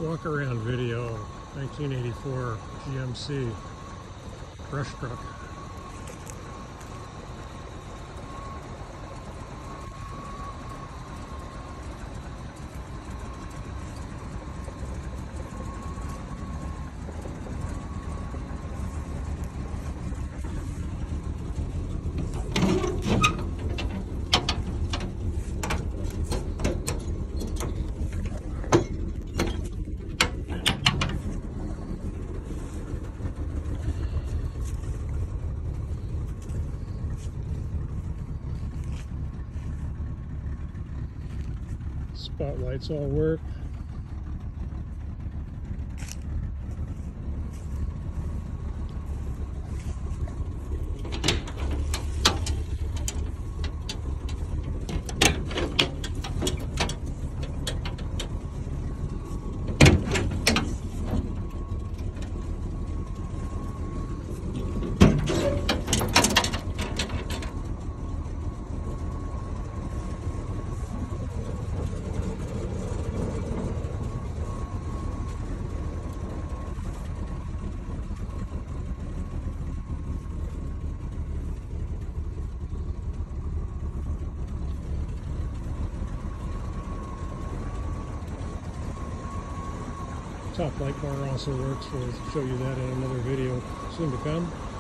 Walk around video, 1984 GMC brush truck. Spotlights all work. Top light bar also works. We'll show you that in another video soon to come.